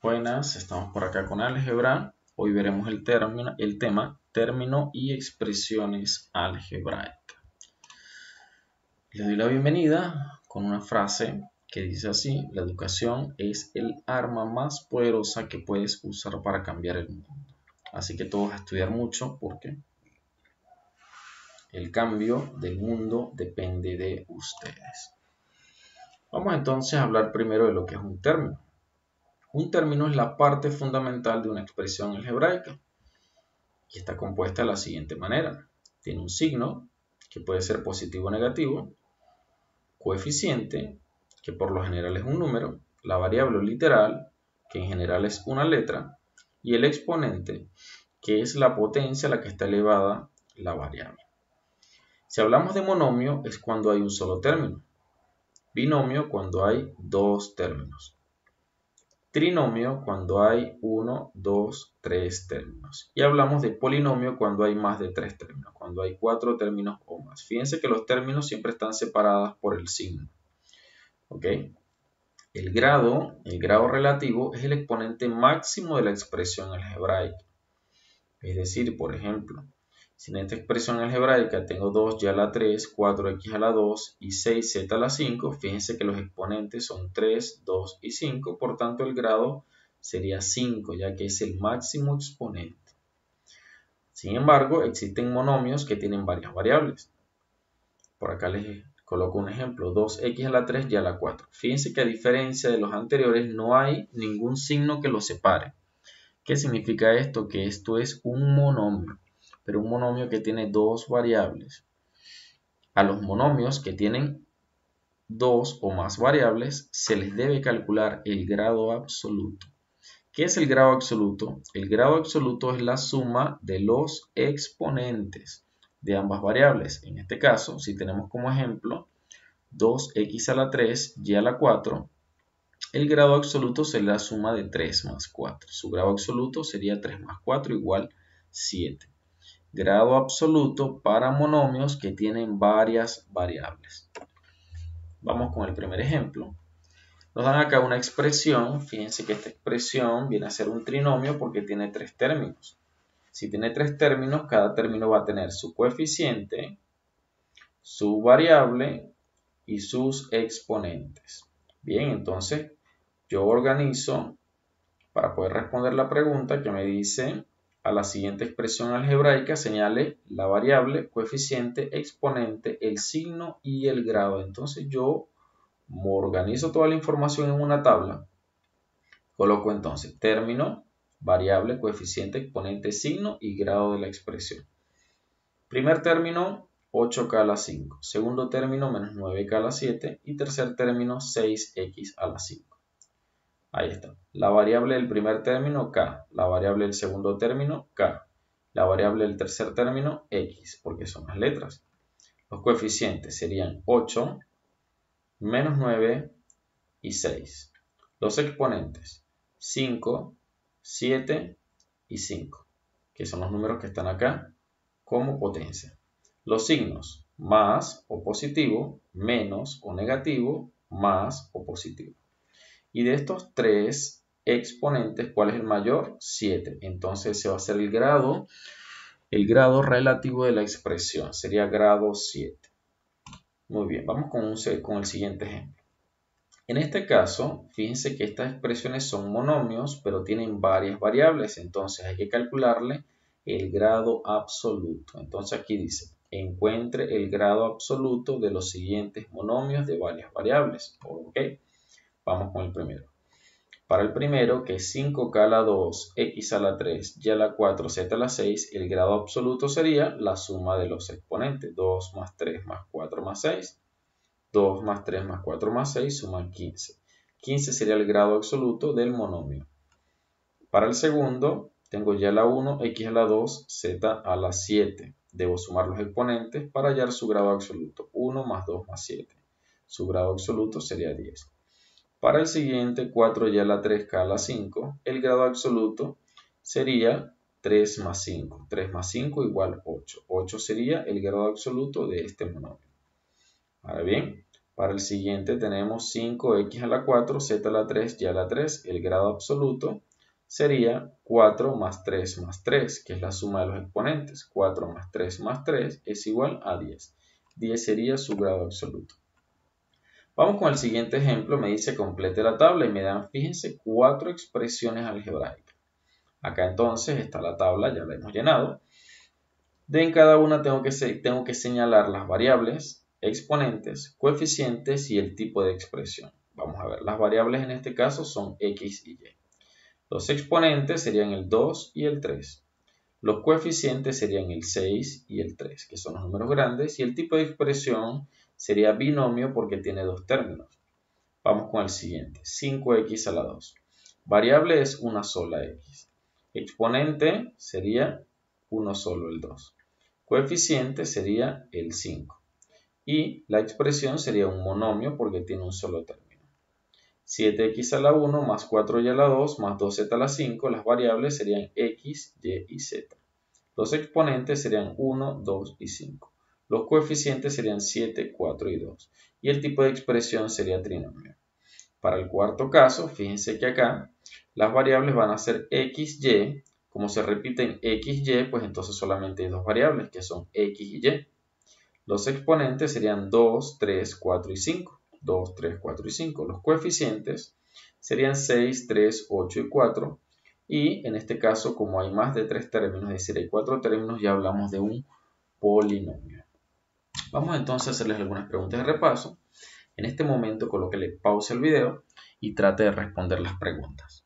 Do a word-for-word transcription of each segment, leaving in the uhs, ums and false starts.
Buenas, estamos por acá con álgebra. Hoy veremos el, término, el tema término y expresiones algebraicas. Les doy la bienvenida con una frase que dice así: la educación es el arma más poderosa que puedes usar para cambiar el mundo. Así que todos a estudiar mucho porque el cambio del mundo depende de ustedes. Vamos entonces a hablar primero de lo que es un término. Un término es la parte fundamental de una expresión algebraica y está compuesta de la siguiente manera. Tiene un signo, que puede ser positivo o negativo, coeficiente, que por lo general es un número, la variable literal, que en general es una letra, y el exponente, que es la potencia a la que está elevada la variable. Si hablamos de monomio es cuando hay un solo término, binomio cuando hay dos términos, trinomio cuando hay uno, dos, tres términos. Y hablamos de polinomio cuando hay más de tres términos, cuando hay cuatro términos o más. Fíjense que los términos siempre están separados por el signo. ¿Ok? El grado, el grado relativo, es el exponente máximo de la expresión algebraica. Es decir, por ejemplo, si en esta expresión algebraica tengo dos y a la tres, cuatro equis a la dos y seis zeta a la cinco, fíjense que los exponentes son tres, dos y cinco, por tanto el grado sería cinco, ya que es el máximo exponente. Sin embargo, existen monomios que tienen varias variables. Por acá les coloco un ejemplo, dos equis a la tres y a la cuatro. Fíjense que a diferencia de los anteriores no hay ningún signo que los separe. ¿Qué significa esto? Que esto es un monomio, pero un monomio que tiene dos variables. A los monomios que tienen dos o más variables se les debe calcular el grado absoluto. ¿Qué es el grado absoluto? El grado absoluto es la suma de los exponentes de ambas variables. En este caso, si tenemos como ejemplo dos equis a la tres y a la cuatro, el grado absoluto será la suma de tres más cuatro. Su grado absoluto sería tres más cuatro igual siete. Grado absoluto para monomios que tienen varias variables. Vamos con el primer ejemplo. Nos dan acá una expresión. Fíjense que esta expresión viene a ser un trinomio porque tiene tres términos. Si tiene tres términos, cada término va a tener su coeficiente, su variable y sus exponentes. Bien, entonces yo organizo para poder responder la pregunta que me dice: a la siguiente expresión algebraica señale la variable, coeficiente, exponente, el signo y el grado. Entonces yo organizo toda la información en una tabla. Coloco entonces término, variable, coeficiente, exponente, signo y grado de la expresión. Primer término, ocho k a la cinco. Segundo término, menos nueve k a la siete. Y tercer término, seis equis a la cinco. Ahí está. La variable del primer término, k. La variable del segundo término, k. La variable del tercer término, x, porque son las letras. Los coeficientes serían ocho, menos nueve y seis. Los exponentes, cinco, siete y cinco, que son los números que están acá como potencia. Los signos, más o positivo, menos o negativo, más o positivo. Y de estos tres exponentes, ¿cuál es el mayor? siete. Entonces se va a hacer el grado, el grado relativo de la expresión. Sería grado siete. Muy bien, vamos con, un, con el siguiente ejemplo. En este caso, fíjense que estas expresiones son monomios, pero tienen varias variables. Entonces hay que calcularle el grado absoluto. Entonces aquí dice: encuentre el grado absoluto de los siguientes monomios de varias variables. Ok. Vamos con el primero. Para el primero, que es cinco k a la dos, x a la tres y a la cuatro, z a la seis, el grado absoluto sería la suma de los exponentes. dos más tres más cuatro más seis. dos más tres más cuatro más seis suman quince. quince sería el grado absoluto del monomio. Para el segundo, tengo ya la uno, x a la dos, z a la siete. Debo sumar los exponentes para hallar su grado absoluto. uno más dos más siete. Su grado absoluto sería diez. Para el siguiente, cuatro y a la tres, k a la cinco, el grado absoluto sería tres más cinco. tres más cinco igual ocho. ocho sería el grado absoluto de este monomio. Ahora bien, Para el siguiente tenemos cinco equis a la cuatro, z a la tres, y a la tres. El grado absoluto sería cuatro más tres más tres, que es la suma de los exponentes. cuatro más tres más tres es igual a diez. diez sería su grado absoluto. Vamos con el siguiente ejemplo. Me dice complete la tabla y me dan, fíjense, cuatro expresiones algebraicas. Acá entonces está la tabla, ya la hemos llenado. De en cada una tengo que, tengo que señalar las variables, exponentes, coeficientes y el tipo de expresión. Vamos a ver, las variables en este caso son x y y. Los exponentes serían el dos y el tres. Los coeficientes serían el seis y el tres, que son los números grandes. Y el tipo de expresión sería binomio porque tiene dos términos. Vamos con el siguiente, cinco equis a la dos. Variable es una sola x. Exponente sería uno solo el dos. Coeficiente sería el cinco. Y la expresión sería un monomio porque tiene un solo término. siete equis a la uno más cuatro y a la dos más dos zeta a la cinco. Las variables serían x, y y z. Los exponentes serían uno, dos y cinco. Los coeficientes serían siete, cuatro y dos. Y el tipo de expresión sería trinomio. Para el cuarto caso, fíjense que acá las variables van a ser x, y. Como se repiten x, y, pues entonces solamente hay dos variables que son x y y. Los exponentes serían dos, tres, cuatro y cinco. dos, tres, cuatro y cinco. Los coeficientes serían seis, tres, ocho y cuatro. Y en este caso, como hay más de tres términos, es decir, hay cuatro términos, ya hablamos de un polinomio. Vamos entonces a hacerles algunas preguntas de repaso. En este momento, colóquele pausa al video y trate de responder las preguntas.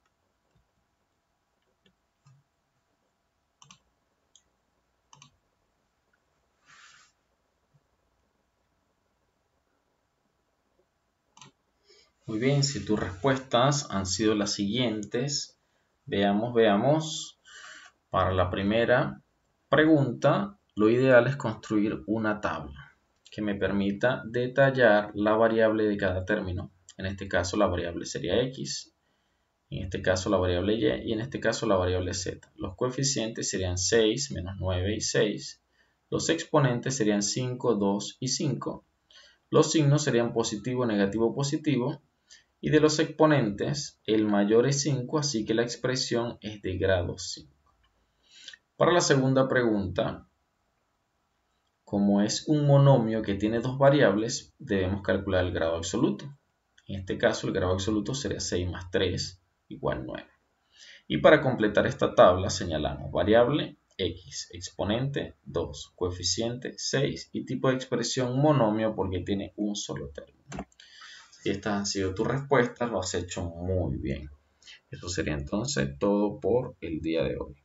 Muy bien, si tus respuestas han sido las siguientes, veamos, veamos. Para la primera pregunta, lo ideal es construir una tabla que me permita detallar la variable de cada término. En este caso la variable sería x, en este caso la variable y y en este caso la variable z. Los coeficientes serían seis, menos nueve y seis. Los exponentes serían cinco, dos y cinco. Los signos serían positivo, negativo, positivo. Y de los exponentes, el mayor es cinco, así que la expresión es de grado cinco. Para la segunda pregunta, como es un monomio que tiene dos variables, debemos calcular el grado absoluto. En este caso, el grado absoluto sería seis más tres igual nueve. Y para completar esta tabla, señalamos variable x, exponente dos, coeficiente seis y tipo de expresión monomio porque tiene un solo término. Si estas han sido tus respuestas, lo has hecho muy bien. Eso sería entonces todo por el día de hoy.